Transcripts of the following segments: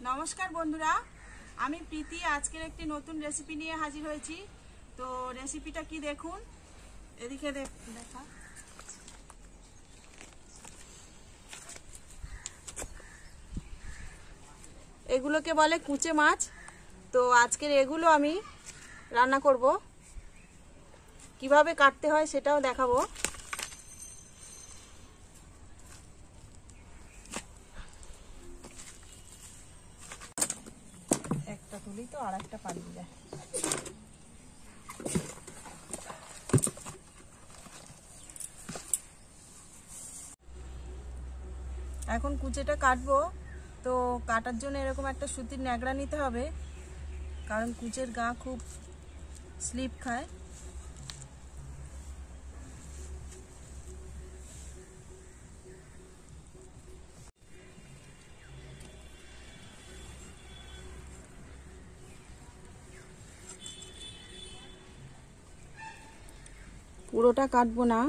নমস্কার বন্ধুরা, আমি প্রীতি আজকের একটি নতুন রেসিপি নিয়ে হাজির হয়েছি। তো রেসিপিটা কি দেখুন, এদিকে দেখা। এগুলোকে বলে কুচে মাছ। তো আজকের এগুলো আমি রান্না করব, কিভাবে কাটতে হয় সেটাও দেখাবো। একটা তুলি তো আর একটা পালিয়ে যায়। এখন কুচেটা কাটবো। তো কাটার জন্য এরকম একটা সুতির ন্যাকড়া নিতে হবে, কারণ কুচের গা খুব স্লিপ খায়। পুরোটা কাটবো না,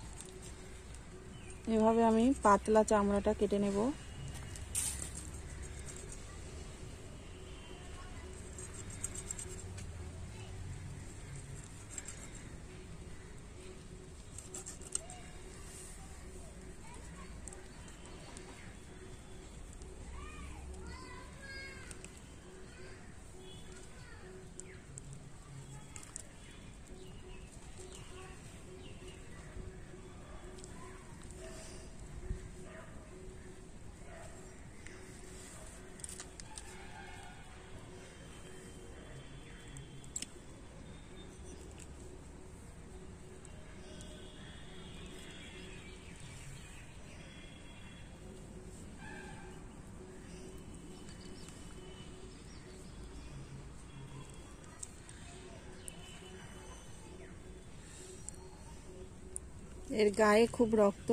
এভাবে আমি পাতলা চামড়াটা কেটে নেব। এর গায়ে খুব রক্ত,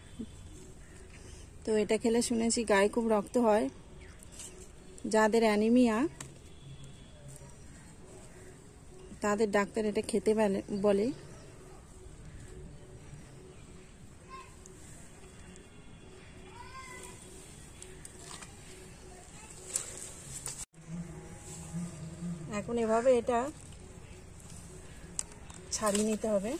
তো এটা খেলে শুনেছি গায়ে খুব রক্ত হয়। যাদের অ্যানিমিয়া তাদের ডাক্তার এটা খেতে বলে। এখন এভাবে এটা ছাড়িয়ে নিতে হবে।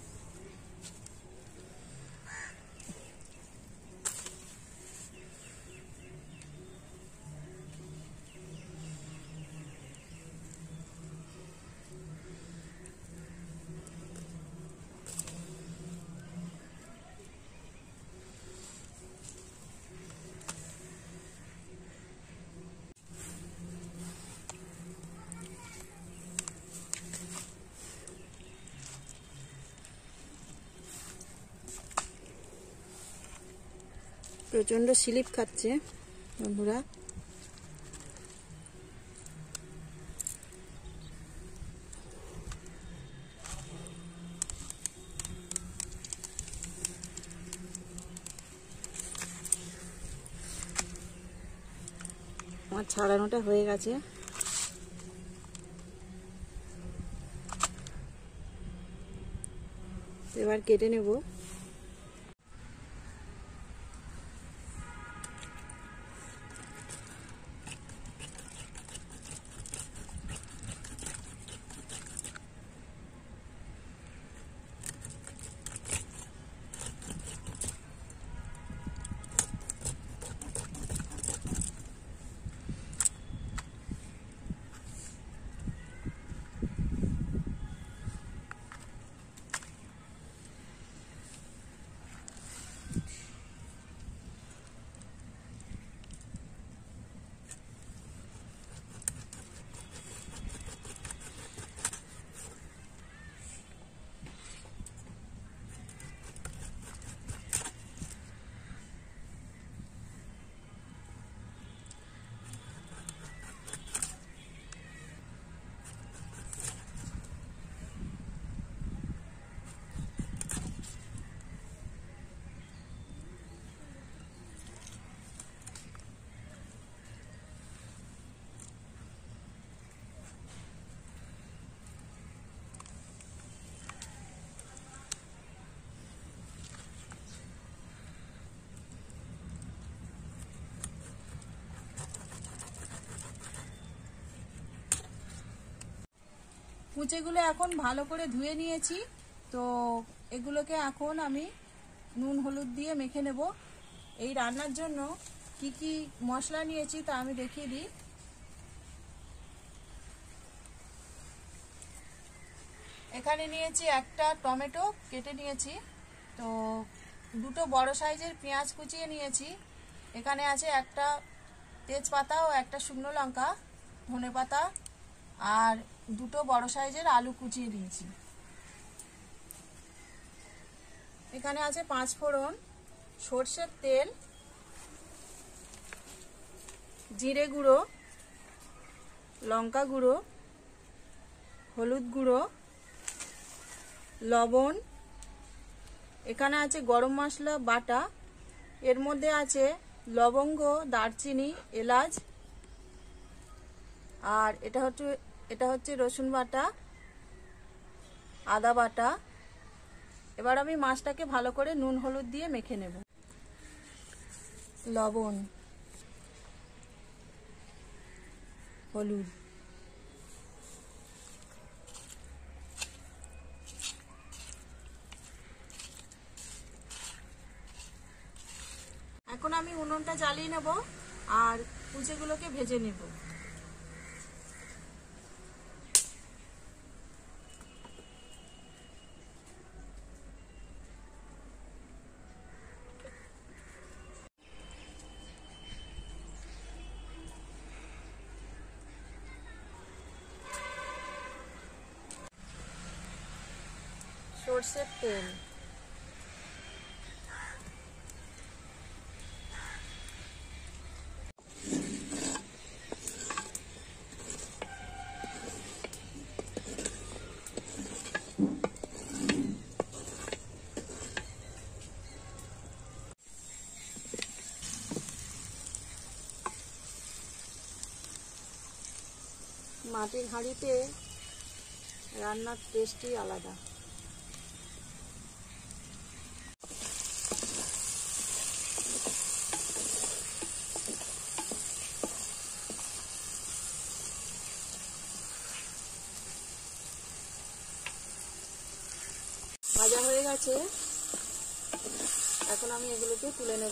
প্রচন্ড স্লিপ খাচ্ছে বন্ধুরা। আমার ছাড়ানোটা হয়ে গেছে। এবার কেটে নেব। কুচেগুলো এখন ভালো করে ধুয়ে নিয়েছি। তো এগুলোকে এখন আমি নুন হলুদ দিয়ে মেখে নেব। এই রান্নার জন্য কি কি মশলা নিয়েছি তা আমি দেখিয়ে দিই। এখানে নিয়েছি একটা টমেটো কেটে নিয়েছি, তো দুটো বড় সাইজের পেঁয়াজ কুচিয়ে নিয়েছি। এখানে আছে একটা তেজপাতা ও একটা শুকনো লঙ্কা, ধনেপাতা আর দুটো বড় সাইজের আলু কুচিয়ে নিয়েছি। এখানে আছে 5 ফোড়ন, সর্ষের তেল, জিরে গুঁড়ো, লঙ্কা গুঁড়ো, হলুদ গুঁড়ো, লবণ। এখানে আছে গরম মশলা বাটা, এর মধ্যে আছে লবঙ্গ, দারচিনি, এলাচ, আর এটা হচ্ছে রসুন বাটা, আদা বাটা। এবার আমি মাছটাকে ভালো করে নুন হলুদ দিয়ে মেখে নেব। লবণ, হলুদ, এখন আমি উনুনটা জ্বালিয়ে নেব আর কুচেগুলোকে ভেজে নেব। সরষের তেল, মাটির হাঁড়িতে রান্নার টেস্টই আলাদা। ভাজা হয়ে গেছে, এখন আমি এগুলোকে তুলে নেব।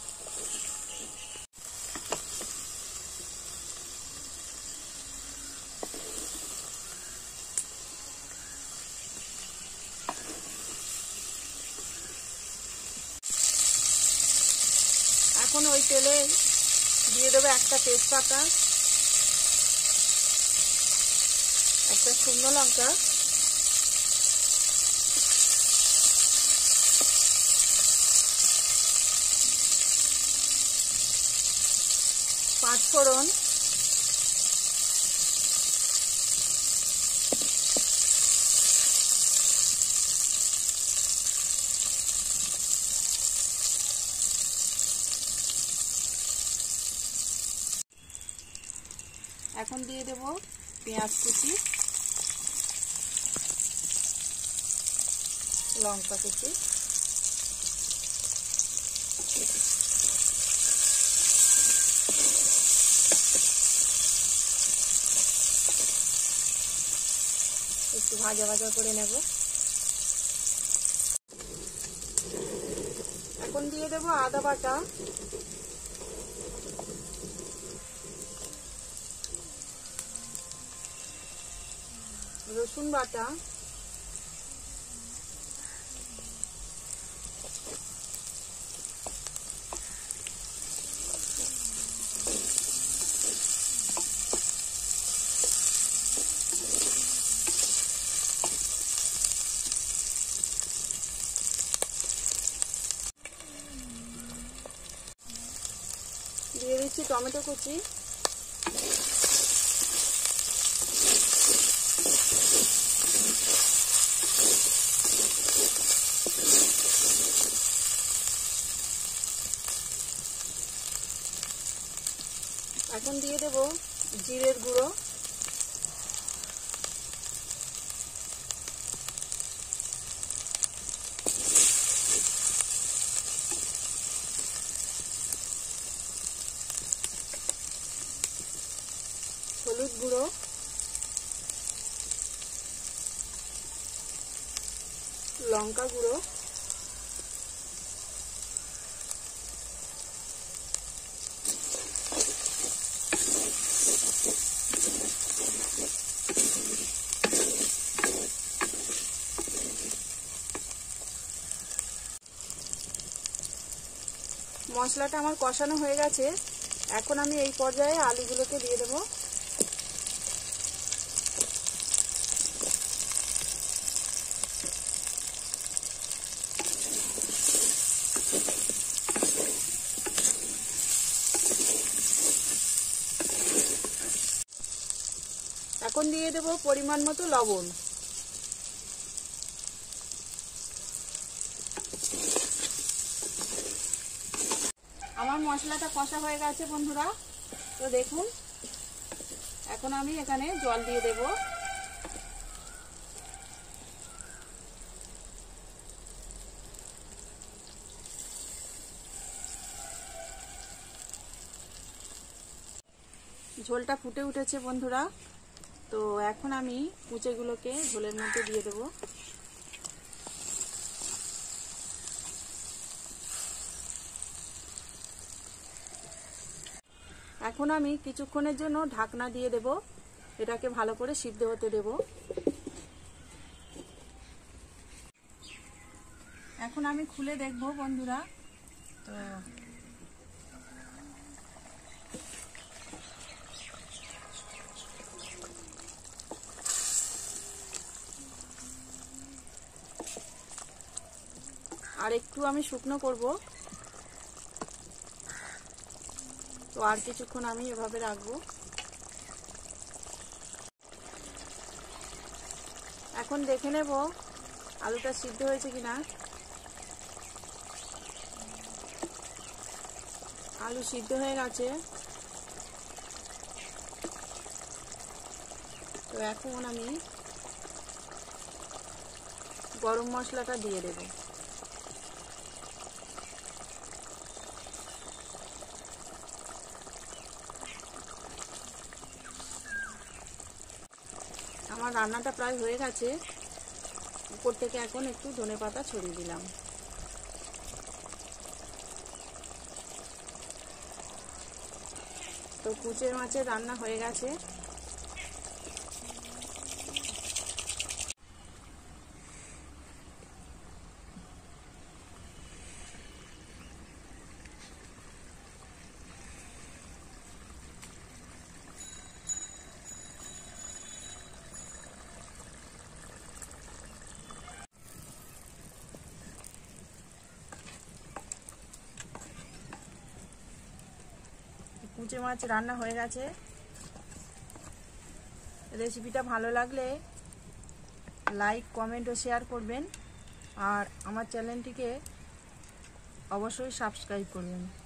এখন ওই তেলে দিয়ে দেবো একটা তেজপাতা, একটা শুকনো লঙ্কা, পাঁচ ফোড়ন, এখন দিয়ে দেব পেঁয়াজ কুচি, লঙ্কা কুচি, একটু ভাজা ভাজা করে নেব। এখন দিয়ে দেব আদা বাটা, রসুন বাটা, দিয়ে দিচ্ছি টমেটো কুচি, এখন দিয়ে দেব জিরের গুঁড়ো, হলুদ গুঁড়ো, লঙ্কা গুঁড়ো, মশলাটা আমার কষানো হয়ে গেছে। এখন আমি এই পর্যায়ে আলুগুলোকে দিয়ে দেব। এখন দিয়ে দেব পরিমাণ মতো লবণ। আমার মশলাটা কষা হয়ে গেছে বন্ধুরা, তো দেখুন এখন আমি এখানে জল দিয়ে দেব। ঝোলটা ফুটে উঠেছে বন্ধুরা, তো এখন আমি কুচেগুলোকে ঝোলের মধ্যে দিয়ে দেব। এখন আমি কিছুক্ষণের জন্য ঢাকনা দিয়ে দেব, এটাকে ভালো করে সিদ্ধ হতে দেব। এখন আমি খুলে দেখব বন্ধুরা, তো আর একটু আমি শুকনো করব, তো আর কিছুক্ষণ আমি এভাবে রাখবো। এখন দেখে নেব আলুটা সিদ্ধ হয়েছে কিনা। আলু সিদ্ধ হয়ে গেছে, তো এখন আমি গরম মশলাটা দিয়ে দেব। আমার রান্নাটা প্রায় হয়ে গেছে, উপর থেকে এখন একটু ধনেপাতা ছড়িয়ে দিলাম। তো কুচে মাছের রান্না হয়ে গেছে। কুচে মাছ রান্না হয়ে গেছে। রেসিপিটা ভালো লাগলে লাইক, কমেন্ট ও শেয়ার করবেন, আর আমার চ্যানেলটিকে অবশ্যই সাবস্ক্রাইব করবেন।